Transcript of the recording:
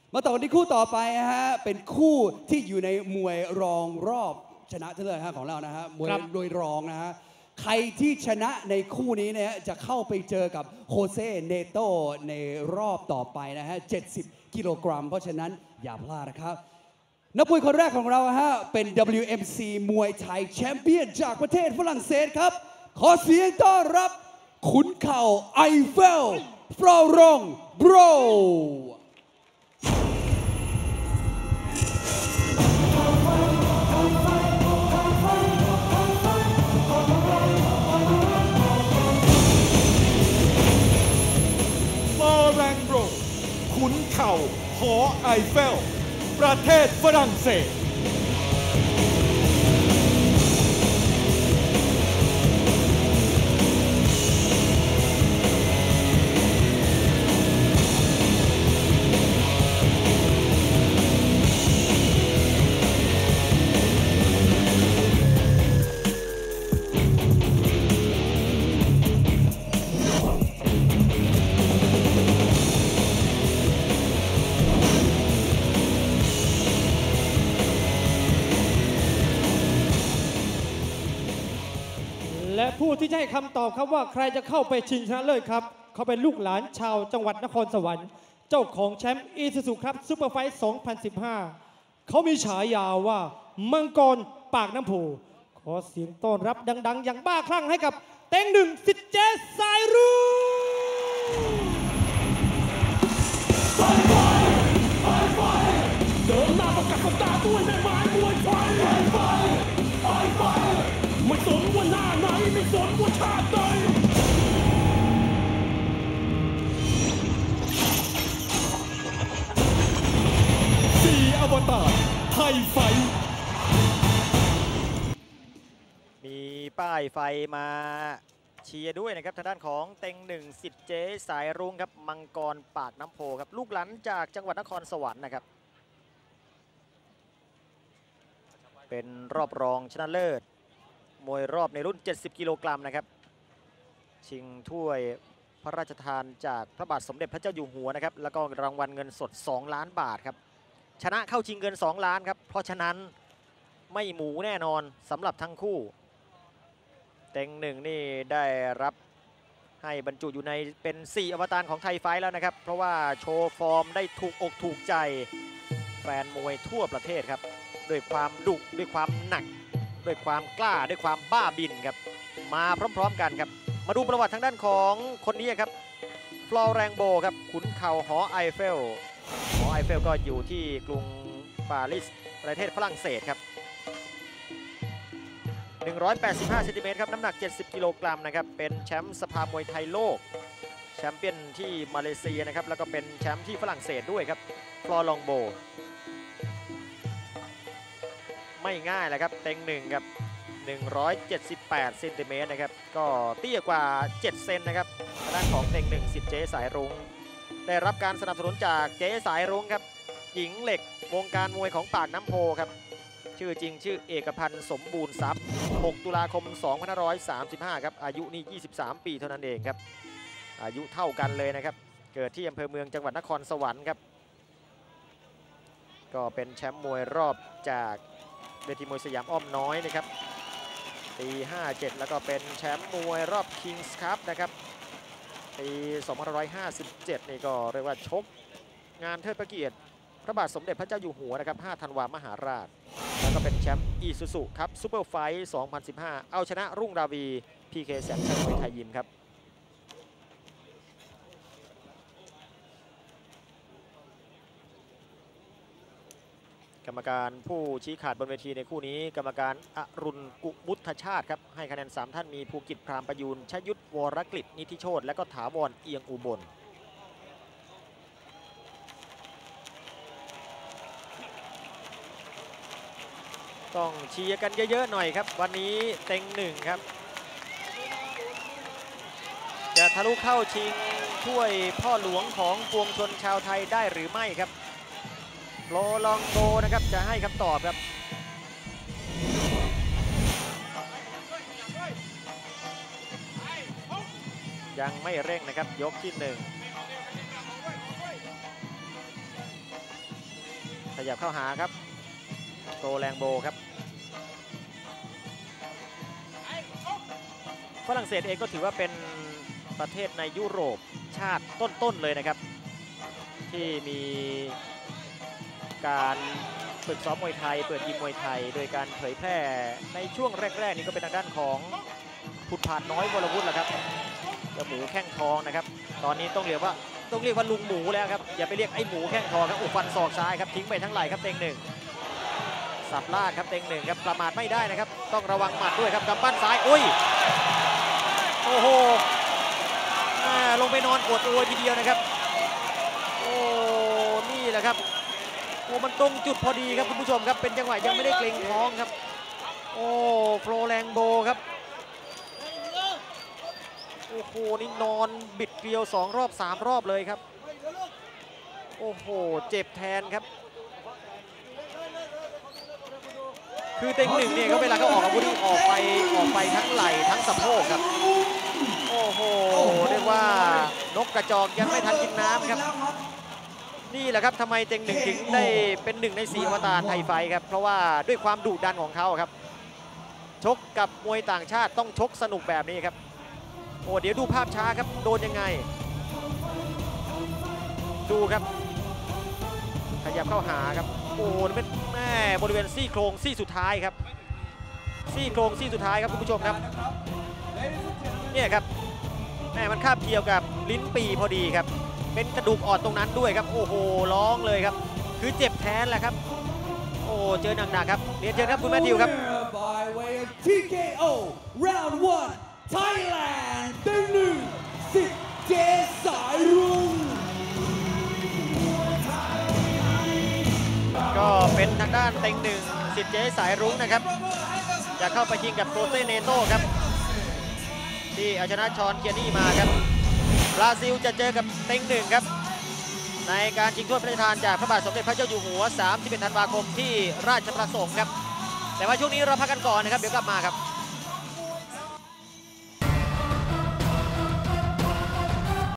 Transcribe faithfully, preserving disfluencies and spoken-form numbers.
มาต่อที่คู่ต่อไปฮะเป็นคู่ที่อยู่ในมวยรองรอบชนะเลิศของเรานะฮะมวยโดยรองนะฮะใครที่ชนะในคู่นี้เนี่ยจะเข้าไปเจอกับโฮเซเนโตในรอบต่อไปนะฮะเจ็ดสิบกิโลกรัมเพราะฉะนั้นอย่าพลาดนะครับนักมวยคนแรกของเราฮะเป็น ดับเบิลยู เอ็ม ซี มวยไทยแชมเปี้ยนจากประเทศฝรั่งเศสครับขอเสียงต้อนรับขุนเข่าไอเฟลฟรอรองโบรขุนเข่าหอไอเฟลประเทศฝรั่งเศสและผู้ที่ให้คำตอบครับว่าใครจะเข้าไปชิงชนะเลิศครับเขาเป็นลูกหลานชาวจังหวัดนครสวรรค์เจ้าของแชมป์อีซูซูครับซูเปอร์ไฟท์สองพันสิบห้าเขามีฉายาว่ามังกรปากน้ำโพขอเสียงต้อนรับดังๆอย่างบ้าคลั่งให้กับเต็งหนึ่งสิทธิ์เจสายรุ้งเดินหน้าประกาศตาด้วยแม่ไม้มวยไฟไม่สนว่าหน้าไหนไม่สนว่าชาติใดสี่อวตารไทยไฟมีป้ายไฟมาเชียร์ด้วยนะครับทางด้านของเต็งหนึ่งสิทธิ์เจสายรุ้งครับมังกรปากน้ำโพครับลูกหลานจากจังหวัดนครสวรรค์นะครับเป็นรอบรองชนะเลิศมวยรอบในรุ่นเจ็ดสิบกิโลกรัมนะครับชิงถ้วยพระราชทานจากพระบาทสมเด็จพระเจ้าอยู่หัวนะครับแล้วก็รางวัลเงินสดสองล้านบาทครับชนะเข้าชิงเงินสองล้านครับเพราะฉะนั้นไม่หมูแน่นอนสำหรับทั้งคู่เต็งหนึ่งนี่ได้รับให้บรรจุอยู่ในเป็นสี่อวตารของไทยไฟท์แล้วนะครับเพราะว่าโชว์ฟอร์มได้ถูกอกถูกใจแฟนมวยทั่วประเทศครับด้วยความดุด้วยความหนักด้วยความกล้าด้วยความบ้าบินครับมาพร้อมๆกันครับมาดูประวัติทางด้านของคนนี้ครับฟลอแรงโบครับขุนเข่าหอไอเฟลหอไอเฟลก็อยู่ที่กรุงปารีสประเทศฝรั่งเศสครับหนึ่งร้อยแปดสิบห้าเซนติเมตรครับน้ำหนักเจ็ดสิบกิโลกรัมนะครับเป็นแชมป์สภามวยไทยโลกแชมเปี้ยนที่มาเลเซียนะครับแล้วก็เป็นแชมป์ที่ฝรั่งเศสด้วยครับฟลอรองโบไม่ง่ายแหละครับเต็งหนึ่งครับหนึ่งร้อยเจ็ดสิบแปดเซนติเมตรนะครับก็เตี้ยกว่าเจ็ดเซนนะครับทางด้านของเต็งหนึ่งสิทธิ์เจสายรุ้งได้รับการสนับสนุนจากเจสายรุ้งครับหญิงเหล็กวงการมวยของปากน้ำโพครับชื่อจริงชื่อเอกพันธ์สมบูรณ์ทรัพย์หกตุลาคมสองพันห้าร้อยสามสิบห้าครับอายุนี่ยี่สิบสามปีเท่านั้นเองครับอายุเท่ากันเลยนะครับเกิดที่อำเภอเมืองจังหวัดนครสวรรค์ครับก็เป็นแชมป์มวยรอบจากเวทีมวยสยามอ้อมน้อยนะครับปีห้าเจ็ดแล้วก็เป็นแชมป์มวยรอบ Kings Cup นะครับปีสองพันห้าร้อยห้าสิบเจ็ดนี่ก็เรียกว่าชกงานเทิดพระเกียรติพระบาทสมเด็จพระเจ้าอยู่หัวนะครับห้าธันวามหาราชแล้วก็เป็นแชมป์อีซูซุครับซูเปอร์ไฟท์สองพันสิบห้าเอาชนะรุ่งราวีพีเคแสงชัยมวยไทยยิมครับกรรมการผู้ชี้ขาดบนเวทีในคู่นี้กรรมการอรุณกุมุทชาติครับให้คะแนนสามท่านมีภูกิจพรามประยูนชยุทธวรกฤษนิธิโชตและก็ถาวรเอียงอุบลต้องเชียร์กันเยอะๆหน่อยครับวันนี้เต็งหนึ่งครับจะทะลุเข้าชิงถ้วยพ่อหลวงของปวงชนชาวไทยได้หรือไม่ครับโลลองโบนะครับจะให้คำตอบครับยังไม่เร่งนะครับยกที่หนึ่งยับเข้าหาครับโตแรงโบครับฝรั่งเศสเองก็ถือว่าเป็นประเทศในยุโรปชาติต้นๆเลยนะครับที่มีการฝึกซ้อมมวยไทยเปิดยิมมวยไทยโดยการเผยแพร่ในช่วงแรกๆนี้ก็เป็นทางด้านของพุทธผาดน้อยวรวุฒิแหละครับเจ้าหมูแข้งทองนะครับตอนนี้ต้องเรียกว่าต้องเรียกว่าลุงหมูแล้วครับอย่าไปเรียกไอ้หมูแข้งทองครับอุฟันศอกซ้ายครับทิ้งไปทั้งไหล่ครับเต็งหนึ่งสับลากครับเต็งหนึ่งครับประมาทไม่ได้นะครับต้องระวังหมัดด้วยครับกำปั้นซ้ายอุ้ยโอ้โหลงไปนอนกดโอยทีเดียวนะครับโอ้นี่แหละครับโอ้มันตรงจุดพอดีครับคุณผู้ชมครับเป็นจังหวะยังไม่ได้เกรงท้องครับโอ้โฟลแรงโบครับโอ้โหนี่นอนบิดเกลียวสองรอบสามรอบเลยครับโอ้โหเจ็บแทนครับคือเต็งหนึ่งเนี่ยเขาเวลาเขาออกอาวุธออกไปออกไปทั้งไหล่ทั้งสะโพกครับโอ้โหเรียกว่านกกระจอกยังไม่ทันกินน้ำครับนี่แหละครับทำไมเต็งหนึ่งถึงได้เป็นหนึ่งในสี่อวตารไทยไฟครับเพราะว่าด้วยความดุดันของเขาครับชกกับมวยต่างชาติต้องชกสนุกแบบนี้ครับโอ้เดี๋ยวดูภาพช้าครับโดนยังไงดูครับขยับเข้าหาครับโอ้เป็นแม่บริเวณซี่โครงซี่สุดท้ายครับซี่โครงซี่สุดท้ายครับคุณผู้ชมครับเนี่ยครับแม่มันคาบเกี่ยวกับลิ้นปีพอดีครับเป็นกระดูกอ่อนตรงนั้นด้วยครับโอ้โหร้องเลยครับคือเจ็บแทนแหละครับโอ้เจอหนักๆครับเรียนเชิญครับคุณแมทธิวครับ by way of ที เค โอ round one Thailand เต็งหนึ่งสิทธิ์เจสายรุ้งก็เป็นทางด้านเต็งหนึ่งสิทธิ์เจสายรุ้งนะครับจะเข้าไปยิงกับโคเซเนโต้ครับที่เอาชนะชอนเคียนี่มาครับบราซิลจะเจอกับเต็งหนึ่งครับในการชิงถ้วยพระราชทานจากพระบาทสมเด็จพระเจ้าอยู่หัวสามสิบเอ็ดธันวาคมที่ราชประสงค์ครับแต่ว่าช่วงนี้เราพักกันก่อนนะครับเดี๋ยวกลับมาครับ